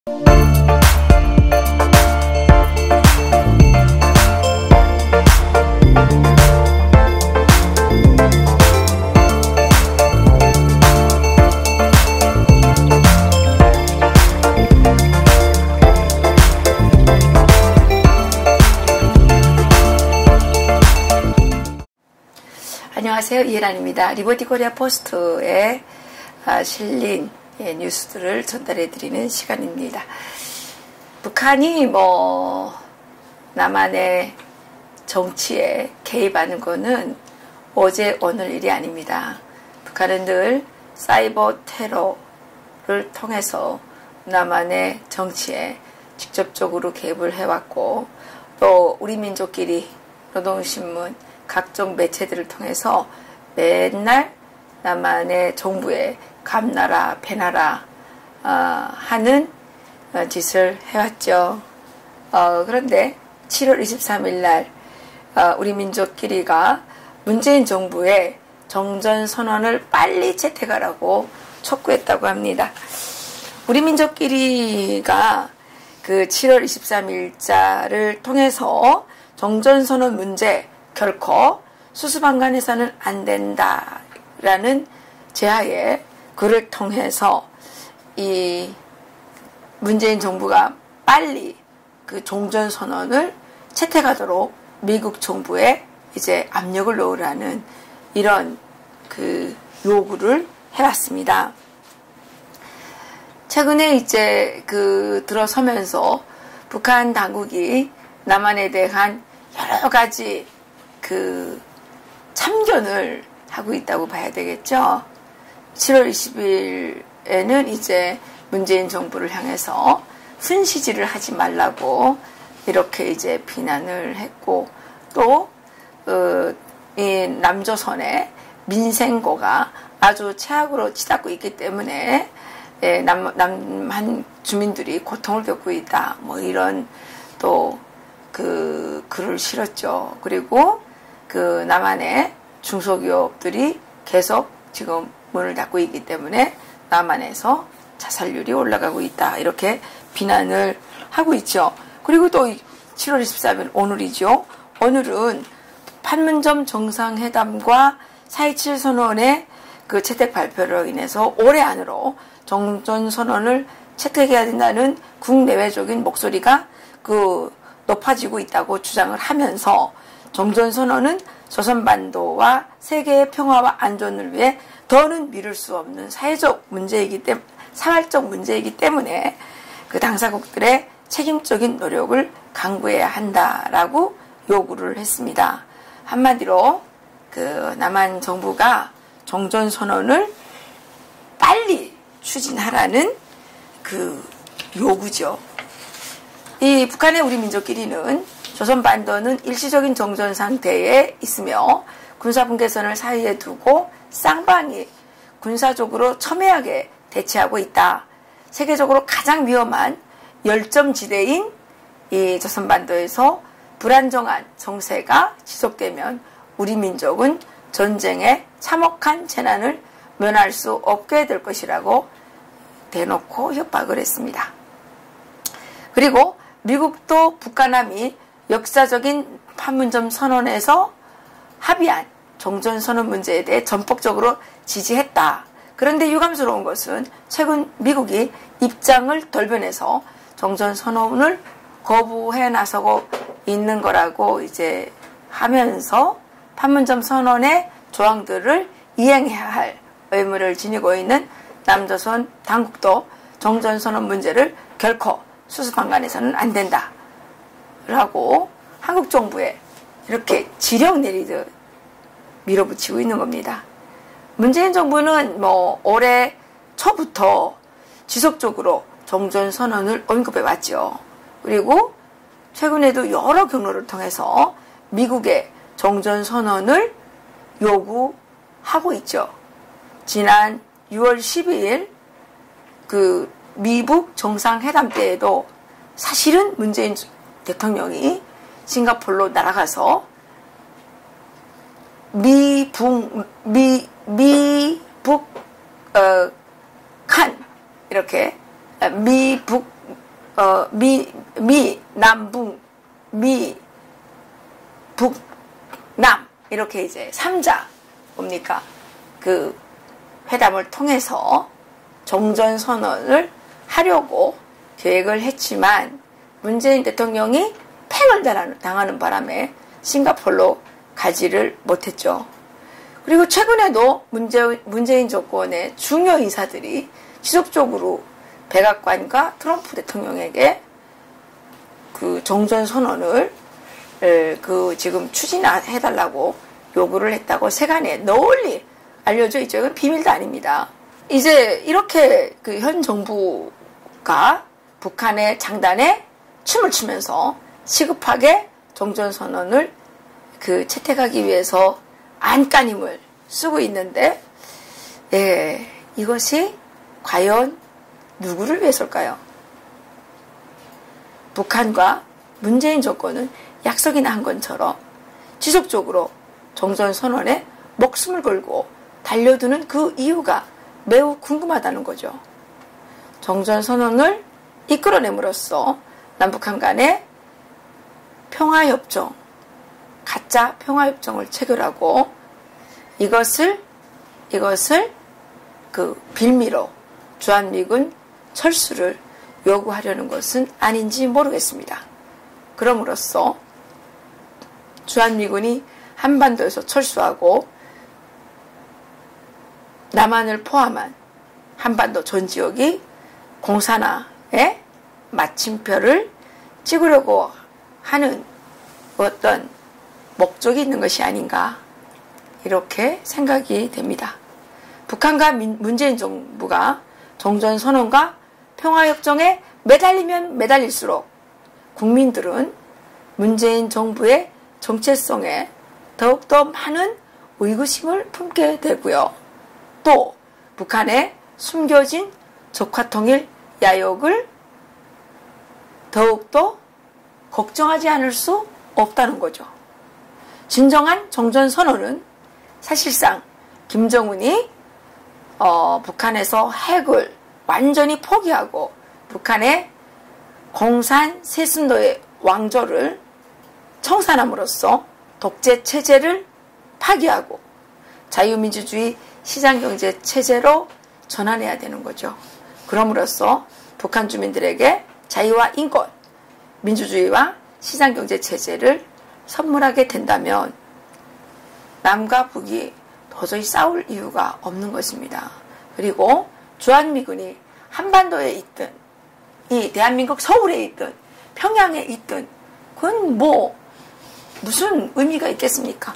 안녕하세요. 이혜란입니다. 리버티 코리아 포스트에 실린 뉴스들을 전달해드리는 시간입니다. 북한이 남한의 정치에 개입하는 것은 어제 오늘 일이 아닙니다. 북한은 늘 사이버 테러를 통해서 남한의 정치에 직접적으로 개입을 해왔고, 또 우리 민족끼리 노동신문 각종 매체들을 통해서 맨날 남한의 정부에 감나라 배나라 하는 짓을 해왔죠. 그런데 7월 23일 날 우리 민족끼리가 문재인 정부의 정전선언을 빨리 채택하라고 촉구했다고 합니다. 우리 민족끼리가 그 7월 23일자를 통해서 정전선언 문제 결코 수수방관해서는 안 된다라는 제하에 그를 통해서 이 문재인 정부가 빨리 그 종전선언을 채택하도록 미국 정부에 이제 압력을 넣으라는 이런 그 요구를 해왔습니다. 최근에 이제 들어서면서 북한 당국이 남한에 대한 여러 가지 참견을 하고 있다고 봐야 되겠죠. 7월 20일에는 이제 문재인 정부를 향해서 훈시질을 하지 말라고 이렇게 이제 비난을 했고, 또 이 남조선의 민생고가 아주 최악으로 치닫고 있기 때문에 남한 주민들이 고통을 겪고 있다, 이런 또 글을 실었죠. 그리고 남한의 중소기업들이 계속 지금 문을 닫고 있기 때문에 남한에서 자살률이 올라가고 있다, 이렇게 비난을 하고 있죠. 그리고 또 7월 23일 오늘이죠. 오늘은 판문점 정상회담과 4.27 선언의 그 채택 발표로 인해서 올해 안으로 정전선언을 채택해야 된다는 국내외적인 목소리가 높아지고 있다고 주장을 하면서, 정전선언은 조선반도와 세계의 평화와 안전을 위해 더는 미룰 수 없는 사회적 문제이기 때문에 그 당사국들의 책임적인 노력을 강구해야 한다라고 요구를 했습니다. 한마디로 남한 정부가 정전선언을 빨리 추진하라는 요구죠. 이 북한의 우리 민족끼리는 조선반도는 일시적인 정전 상태에 있으며 군사분계선을 사이에 두고 쌍방이 군사적으로 첨예하게 대치하고 있다. 세계적으로 가장 위험한 열점지대인 이 조선반도에서 불안정한 정세가 지속되면 우리 민족은 전쟁의 참혹한 재난을 면할 수 없게 될 것이라고 대놓고 협박을 했습니다. 그리고 미국도 북한함이 역사적인 판문점 선언에서 합의한 정전선언 문제에 대해 전폭적으로 지지했다. 그런데 유감스러운 것은 최근 미국이 입장을 돌변해서 정전선언을 거부해 나서고 있는 거라고 이제 하면서 판문점 선언의 조항들을 이행해야 할 의무를 지니고 있는 남조선 당국도 정전선언 문제를 결코 수수방관해서는 안 된다 라고 한국 정부에 이렇게 지령 내리듯 밀어붙이고 있는 겁니다. 문재인 정부는 올해 초부터 지속적으로 정전선언을 언급해 왔죠. 그리고 최근에도 여러 경로를 통해서 미국의 정전선언을 요구하고 있죠. 지난 6월 12일 미북 정상회담 때에도 사실은 문재인 대통령이 싱가포르로 날아가서 미북 칸 이렇게 미북 남북, 북남 이렇게 이제 3자 뭡니까? 그 회담을 통해서 종전선언을 하려고 계획을 했지만 문재인 대통령이 팽을 당하는 바람에 싱가포르로 가지를 못했죠. 그리고 최근에도 문재인 정권의 중요 인사들이 지속적으로 백악관과 트럼프 대통령에게 그 종전선언을 지금 추진해달라고 요구를 했다고 세간에 널리 알려져 있죠. 이건 비밀도 아닙니다. 이제 이렇게 그 현 정부가 북한의 장단에 춤을 추면서 시급하게 종전선언을 채택하기 위해서 안간힘을 쓰고 있는데, 이것이 과연 누구를 위해서일까요? 북한과 문재인 정권은 약속이나 한 것처럼 지속적으로 종전선언에 목숨을 걸고 달려드는 그 이유가 매우 궁금하다는 거죠. 종전선언을 이끌어냄으로써 남북한 간의 평화협정, 가짜 평화협정을 체결하고 이것을 그 빌미로 주한미군 철수를 요구하려는 것은 아닌지 모르겠습니다. 그럼으로써 주한미군이 한반도에서 철수하고 남한을 포함한 한반도 전 지역이 공산화의 마침표를 찍으려고 하는 어떤 목적이 있는 것이 아닌가 이렇게 생각이 됩니다. 북한과 문재인 정부가 종전선언과 평화협정에 매달리면 매달릴수록 국민들은 문재인 정부의 정체성에 더욱더 많은 의구심을 품게 되고요. 또 북한의 숨겨진 적화통일 야욕을 더욱더 걱정하지 않을 수 없다는 거죠. 진정한 종전선언은 사실상 김정은이 북한에서 핵을 완전히 포기하고 북한의 공산 세순도의 왕조를 청산함으로써 독재 체제를 파기하고 자유민주주의 시장경제 체제로 전환해야 되는 거죠. 그럼으로써 북한 주민들에게 자유와 인권, 민주주의와 시장경제 체제를 선물하게 된다면 남과 북이 도저히 싸울 이유가 없는 것입니다. 그리고 주한미군이 한반도에 있든 이 대한민국 서울에 있든 평양에 있든 그건 무슨 의미가 있겠습니까?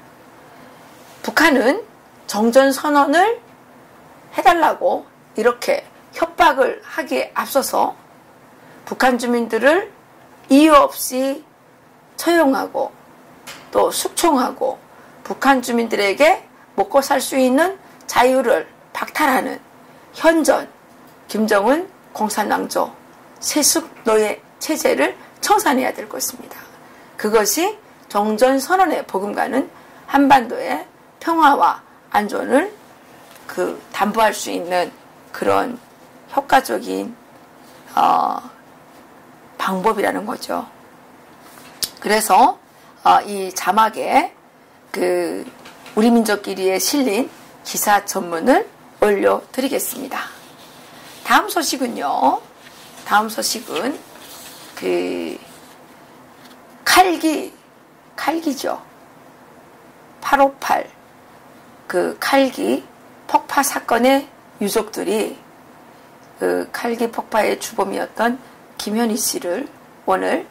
북한은 종전선언을 해달라고 이렇게 협박을 하기에 앞서서 북한 주민들을 이유 없이 처형하고 또 숙청하고 북한 주민들에게 먹고 살 수 있는 자유를 박탈하는 현전 김정은 공산왕조 세습노예 체제를 청산해야 될 것입니다. 그것이 종전선언에 버금가는 한반도의 평화와 안전을 담보할 수 있는 그런 효과적인 방법이라는 거죠. 그래서 이 자막에 우리 민족끼리에 실린 기사 전문을 올려드리겠습니다. 다음 소식은요. 다음 소식은 칼기죠. 858 칼기 폭파 사건의 유족들이 칼기 폭파의 주범이었던 김현희 씨를 오늘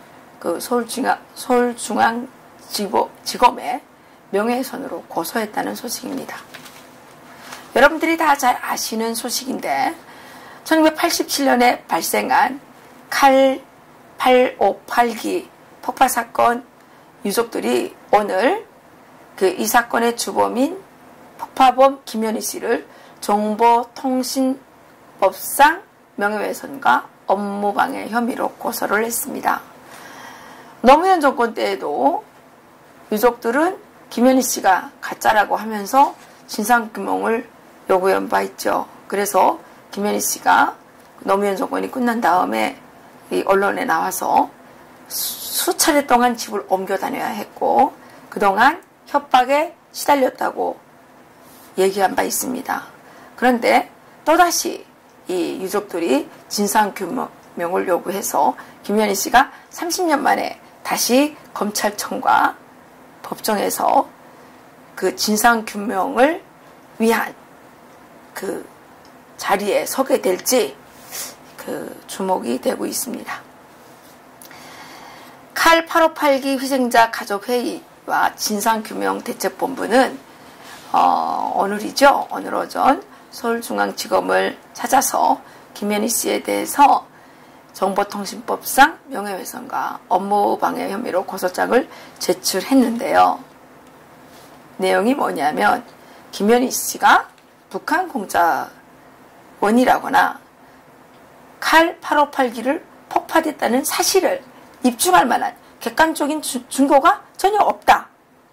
서울중앙지검에 명예훼손으로 고소했다는 소식입니다. 여러분들이 다 잘 아시는 소식인데 1987년에 발생한 칼 858기 폭파 사건 유족들이 오늘 이 사건의 주범인 폭파범 김현희 씨를 정보통신법상 명예훼손과 업무방해 혐의로 고소를 했습니다. 노무현 정권 때에도 유족들은 김현희 씨가 가짜라고 하면서 진상규명을 요구한 바 있죠. 그래서 김현희 씨가 노무현 정권이 끝난 다음에 이 언론에 나와서 수차례 동안 집을 옮겨 다녀야 했고 그동안 협박에 시달렸다고 얘기한 바 있습니다. 그런데 또다시 이 유족들이 진상규명을 요구해서 김연희 씨가 30년 만에 다시 검찰청과 법정에서 그 진상규명을 위한 그 자리에 서게 될지 그 주목이 되고 있습니다. 칼 8582 희생자 가족회의와 진상규명대책본부는 오늘이죠. 오늘 오전 서울중앙지검을 찾아서 김연희 씨에 대해서 정보통신법상 명예훼손과 업무방해 혐의로 고소장을 제출했는데요. 내용이 뭐냐면 김연희 씨가 북한 공작원이라거나 칼 8582를 폭파됐다는 사실을 입증할 만한 객관적인 증거가 전혀 없다.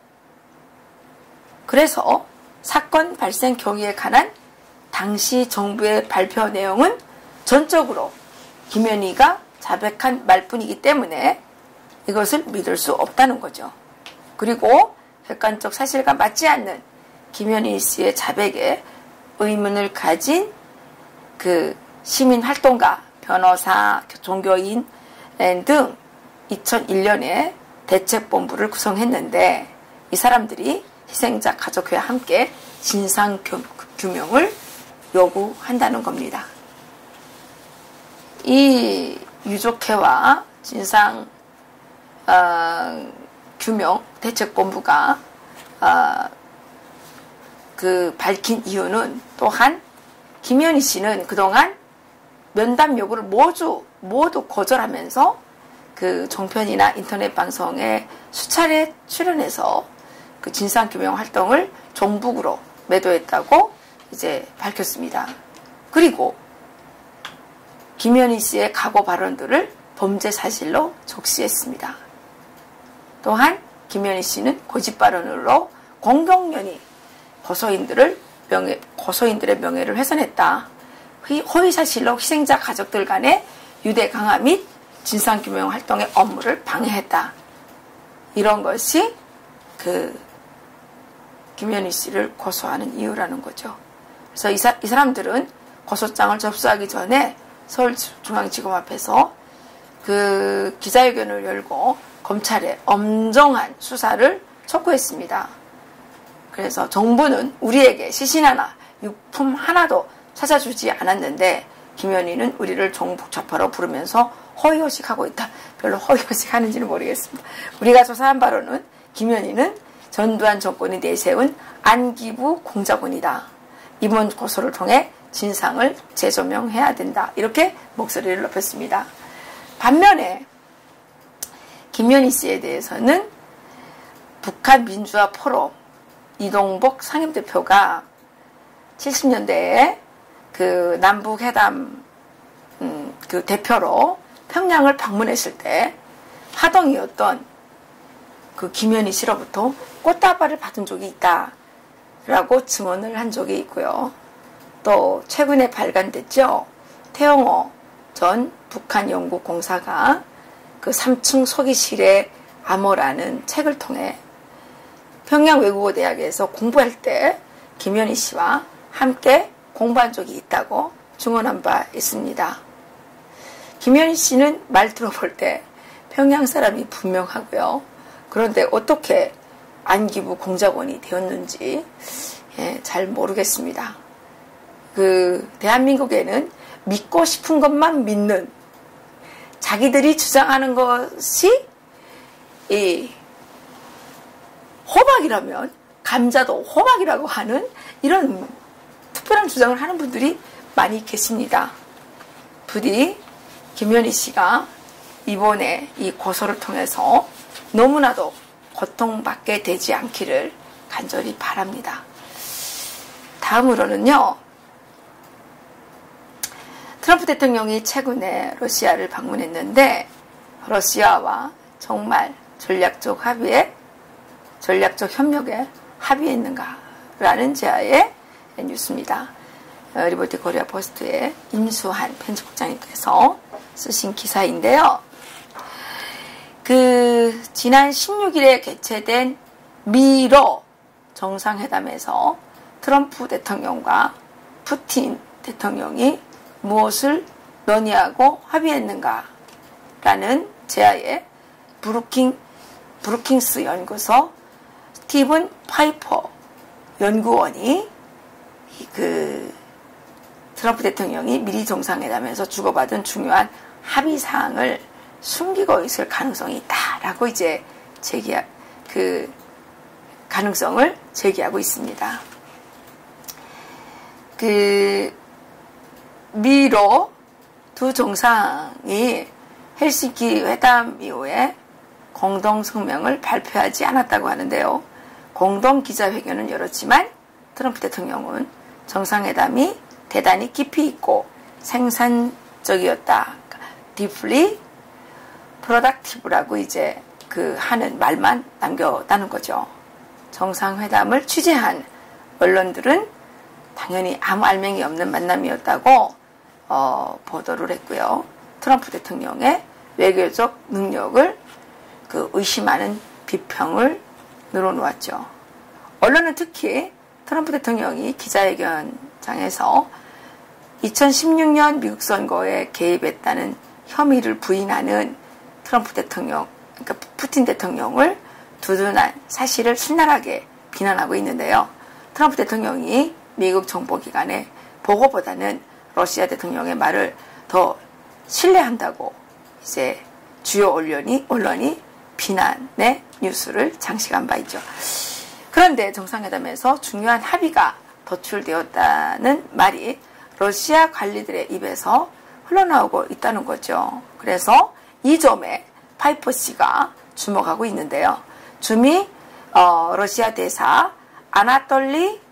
그래서 사건 발생 경위에 관한 당시 정부의 발표 내용은 전적으로 김연희가 자백한 말뿐이기 때문에 이것을 믿을 수 없다는 거죠. 그리고 객관적 사실과 맞지 않는 김연희 씨의 자백에 의문을 가진 그 시민활동가, 변호사, 종교인 등 2001년에 대책본부를 구성했는데 이 사람들이 희생자 가족회와 함께 진상규명을 요구한다는 겁니다. 이 유족회와 진상규명 대책본부가 그 밝힌 이유는 또한 김연희 씨는 그동안 면담 요구를 모두 거절하면서 그 종편이나 인터넷 방송에 수차례 출연해서 그 진상규명 활동을 종북으로 매도했다고 이제 밝혔습니다. 그리고 김연희 씨의 각오 발언들을 범죄 사실로 적시했습니다. 또한 김연희 씨는 고집 발언으로 공공연히 고소인들의 명예를 훼손했다. 허위 사실로 희생자 가족들 간의 유대 강화 및 진상규명 활동의 업무를 방해했다. 이런 것이 그 김연희 씨를 고소하는 이유라는 거죠. 그래서 이 사람들은 고소장을 접수하기 전에 서울중앙지검 앞에서 그 기자회견을 열고 검찰에 엄정한 수사를 촉구했습니다. 그래서 정부는 우리에게 시신 하나, 유품 하나도 찾아주지 않았는데 김연희는 우리를 종북좌파로 부르면서 허위허식하고 있다. 별로 허위허식하는지는 모르겠습니다. 우리가 조사한 바로는 김연희는 전두환 정권이 내세운 안기부 공작원이다. 이번 고소를 통해 진상을 재조명해야 된다. 이렇게 목소리를 높였습니다. 반면에 김연희 씨에 대해서는 북한 민주화 포럼 이동복 상임대표가 70년대에 그 남북회담 그 대표로 평양을 방문했을 때 하동이었던 그 김연희 씨로부터 꽃다발을 받은 적이 있다라고 증언을 한 적이 있고요. 또 최근에 발간됐죠. 태영호 전 북한 연구공사가 그 3층 소기실의 암호라는 책을 통해 평양 외국어대학에서 공부할 때 김연희 씨와 함께 공부한 적이 있다고 증언한 바 있습니다. 김연희 씨는 말 들어볼 때 평양 사람이 분명하고요. 그런데 어떻게 안기부 공작원이 되었는지 잘 모르겠습니다. 그 대한민국에는 믿고 싶은 것만 믿는 자기들이 주장하는 것이 호박이라면 감자도 호박이라고 하는 이런 특별한 주장을 하는 분들이 많이 계십니다. 부디 김연희 씨가 이번에 이 고소를 통해서 너무나도 고통받게 되지 않기를 간절히 바랍니다. 다음으로는요. 트럼프 대통령이 최근에 러시아를 방문했는데 러시아와 정말 전략적 협력에 합의했는가라는 제아의 뉴스입니다. 리버티 코리아 포스트에 임수한 편집국장님께서 쓰신 기사인데요. 지난 16일에 개최된 미러 정상회담에서 트럼프 대통령과 푸틴 대통령이 무엇을 논의하고 합의했는가 라는 제아의 브루킹스 연구소 스티븐 파이퍼 연구원이 트럼프 대통령이 미리 정상회담에서 주고받은 중요한 합의사항을 숨기고 있을 가능성이 있다라고 이제 가능성을 제기하고 있습니다. 미로 두 정상이 헬싱키 회담 이후에 공동 성명을 발표하지 않았다고 하는데요. 공동 기자회견은 열었지만 트럼프 대통령은 정상회담이 대단히 깊이 있고 생산적이었다. deeply productive라고 이제 하는 말만 남겼다는 거죠. 정상회담을 취재한 언론들은 당연히 아무 알맹이 없는 만남이었다고 보도를 했고요. 트럼프 대통령의 외교적 능력을 의심하는 비평을 늘어놓았죠. 언론은 특히 트럼프 대통령이 기자회견장에서 2016년 미국 선거에 개입했다는 혐의를 부인하는 트럼프 대통령, 그러니까 푸틴 대통령을 두둔한 사실을 신랄하게 비난하고 있는데요. 트럼프 대통령이 미국 정보기관의 보고보다는 러시아 대통령의 말을 더 신뢰한다고 이제 주요 언론이 비난의 뉴스를 장식한 바 있죠. 그런데 정상회담에서 중요한 합의가 도출되었다는 말이 러시아 관리들의 입에서 흘러나오고 있다는 거죠. 그래서 이 점에 파이퍼 씨가 주목하고 있는데요. 줌이 러시아 대사 아나톨리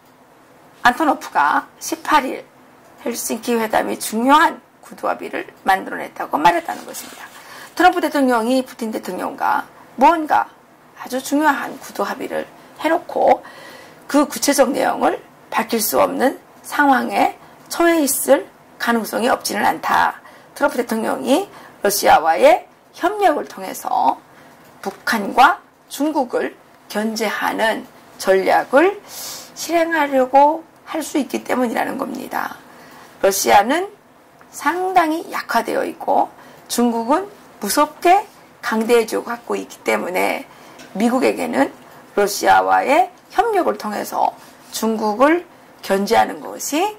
안토노프가 18일 헬싱키 회담이 중요한 구도 합의를 만들어냈다고 말했다는 것입니다. 트럼프 대통령이 푸틴 대통령과 무언가 아주 중요한 구도 합의를 해놓고 그 구체적 내용을 밝힐 수 없는 상황에 처해 있을 가능성이 없지는 않다. 트럼프 대통령이 러시아와의 협력을 통해서 북한과 중국을 견제하는 전략을 실행하려고 할 수 있기 때문이라는 겁니다. 러시아는 상당히 약화되어 있고 중국은 무섭게 강대해지고 갖고 있기 때문에 미국에게는 러시아와의 협력을 통해서 중국을 견제하는 것이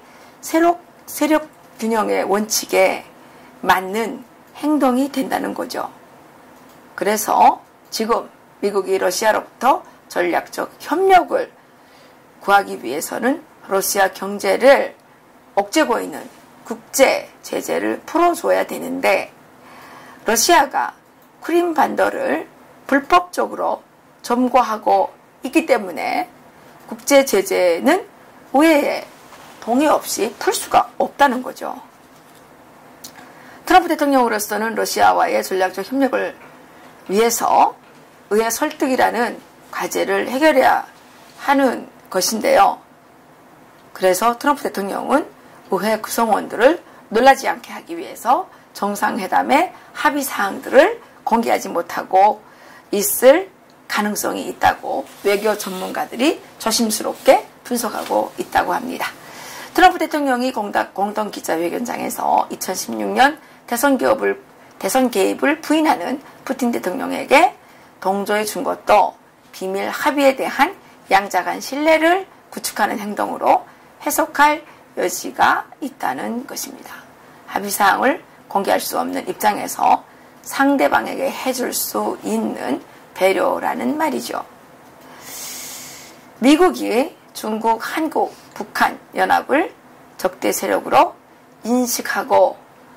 세력 균형의 원칙에 맞는 행동이 된다는 거죠. 그래서 지금 미국이 러시아로부터 전략적 협력을 구하기 위해서는 러시아 경제를 억제고 있는 국제 제재를 풀어줘야 되는데 러시아가 크림 반도를 불법적으로 점거하고 있기 때문에 국제 제재는 의회의 동의 없이 풀 수가 없다는 거죠. 트럼프 대통령으로서는 러시아와의 전략적 협력을 위해서 의회 설득이라는 과제를 해결해야 하는 것인데요. 그래서 트럼프 대통령은 의회 구성원들을 놀라지 않게 하기 위해서 정상회담의 합의 사항들을 공개하지 못하고 있을 가능성이 있다고 외교 전문가들이 조심스럽게 분석하고 있다고 합니다. 트럼프 대통령이 공동 기자회견장에서 2016년 대선 개입을 부인하는 푸틴 대통령에게 동조해 준 것도 비밀 합의에 대한 양자간 신뢰를 구축하는 행동으로 해석할 여지가 있다는 것입니다. 합의사항을 공개할 수 없는 입장에서 상대방에게 해줄 수 있는 배려라는 말이죠. 미국이 중국, 한국, 북한 연합을 적대 세력으로 인식하고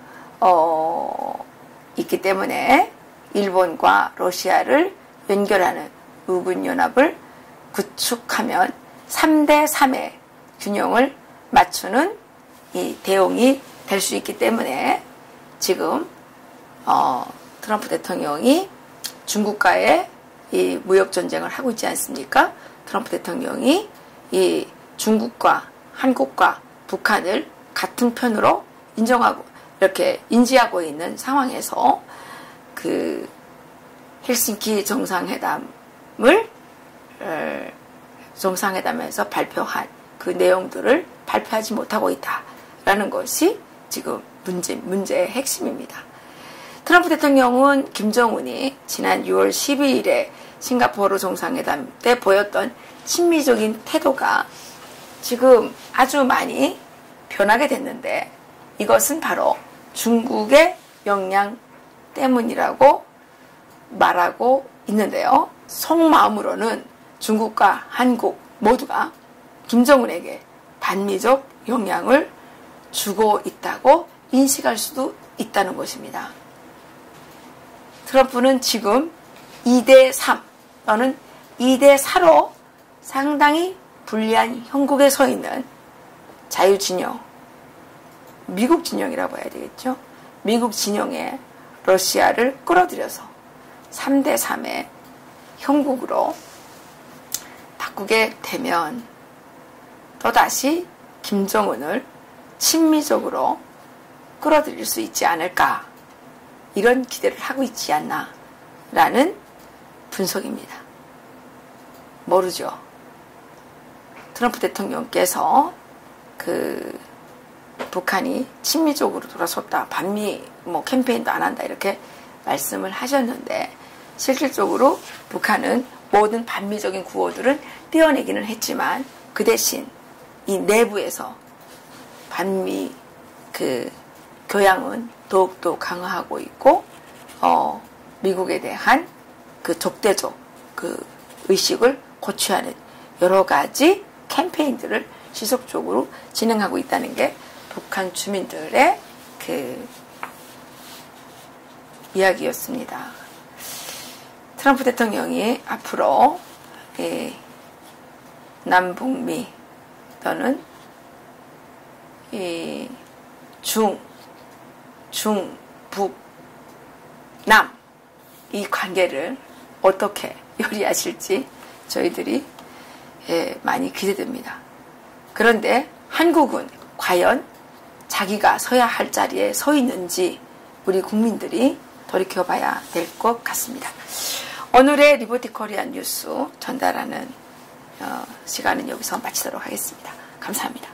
있기 때문에 일본과 러시아를 연결하는 우군연합을 구축하면 3대3의 균형을 맞추는 이 대응이 될 수 있기 때문에 지금 트럼프 대통령이 중국과의 이 무역 전쟁을 하고 있지 않습니까? 트럼프 대통령이 이 중국과 한국과 북한을 같은 편으로 인정하고 이렇게 인지하고 있는 상황에서 그 헬싱키 정상회담에서 발표한 그 내용들을 발표하지 못하고 있다라는 것이 지금 문제의 핵심입니다. 트럼프 대통령은 김정은이 지난 6월 12일에 싱가포르 정상회담 때 보였던 친미적인 태도가 지금 아주 많이 변하게 됐는데, 이것은 바로 중국의 영향 때문이라고 말하고 있는데요. 속마음으로는 중국과 한국 모두가 김정은에게 반미적 영향을 주고 있다고 인식할 수도 있다는 것입니다. 트럼프는 지금 2대3 또는 2대4로 상당히 불리한 형국에 서 있는 자유진영, 미국 진영이라고 해야 되겠죠. 미국 진영에 러시아를 끌어들여서 3대3의 형국으로 바꾸게 되면 또다시 김정은을 친미적으로 끌어들일 수 있지 않을까, 이런 기대를 하고 있지 않나 라는 분석입니다. 모르죠. 트럼프 대통령께서 그 북한이 친미적으로 돌아섰다, 반미 캠페인도 안 한다 이렇게 말씀을 하셨는데, 실질적으로 북한은 모든 반미적인 구호들은 떼어내기는 했지만 그 대신 이 내부에서 반미 그 교양은 더욱더 강화하고 있고, 미국에 대한 그 적대적 그 의식을 고취하는 여러 가지 캠페인들을 지속적으로 진행하고 있다는 게 북한 주민들의 그 이야기였습니다. 트럼프 대통령이 앞으로 남북미 또는 북, 남 이 관계를 어떻게 요리하실지 저희들이 많이 기대됩니다. 그런데 한국은 과연 자기가 서야 할 자리에 서 있는지 우리 국민들이 돌이켜봐야 될 것 같습니다. 오늘의 리버티 코리안 뉴스 전달하는 시간은 여기서 마치도록 하겠습니다. 감사합니다.